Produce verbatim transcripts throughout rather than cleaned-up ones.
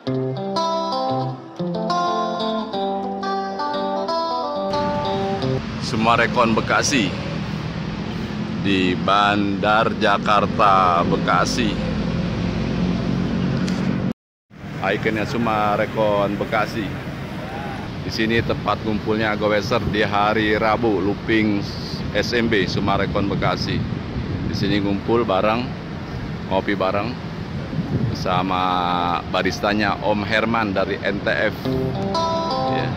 Sumarekon Bekasi di Bandar Jakarta Bekasi. Ikonnya Sumarekon Bekasi. Di sini tempat kumpulnya goeser di hari Rabu, looping S M B Sumarekon Bekasi. Di sini ngumpul bareng, ngopi bareng bersama baristanya Om Herman dari N T F. Ya.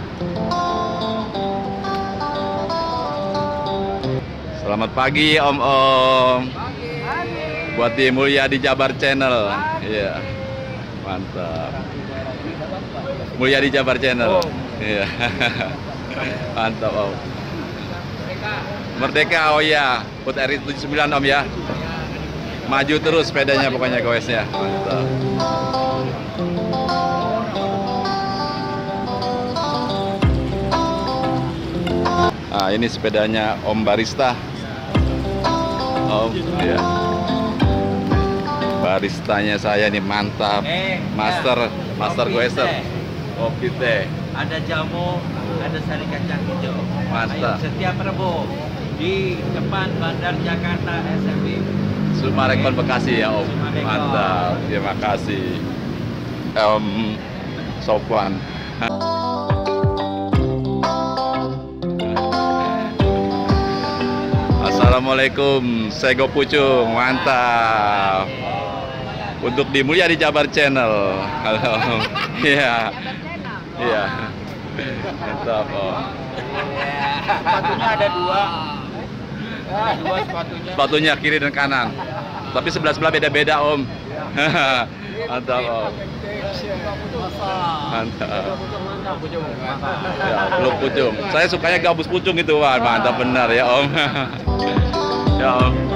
Selamat pagi Om Om. Buat di Mulia di Jabar Channel. Iya. Mantap. Mulia di Jabar Channel. Iya. Mantap Om. Merdeka, oh ya. Put R I tujuh puluh sembilan Om ya. Maju terus sepedanya pokoknya goesnya. Mantap. Nah, ini sepedanya Om Barista. Om, ya. Baristanya saya nih mantap. Eh, master, ya. master Kopi goeser. teh. Kopi teh. Ada jamu, ada sari kacang hijau. Mantap. Ayo, setiap Rabu di depan Bandar Jakarta S M B. Sumarekon Bekasi ya Om. Sumarekon. Mantap. Terima kasih. Om Sofwan. Assalamualaikum, Sego Pucung, mantap. Untuk di Mulia di Jabar Channel. Halo. Iya. Iya. Mantap, Om. Sepatunya ada dua. Ada dua sepatunya. Sepatunya kiri dan kanan. Tapi sebelah-sebelah beda-beda, Om. Mantap, Om. Mantap. Ya, belum pucung. Saya sukanya gabus pucung itu, Wah. Mantap benar ya, Om. Ya, Om.